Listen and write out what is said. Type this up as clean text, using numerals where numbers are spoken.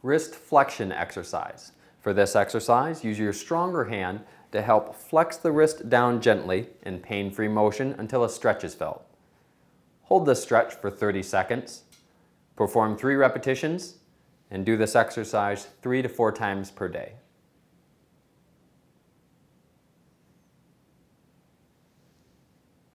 Wrist Flexion Exercise. For this exercise, use your stronger hand to help flex the wrist down gently in pain-free motion until a stretch is felt. Hold this stretch for 30 seconds. Perform 3 repetitions and do this exercise 3 to 4 times per day.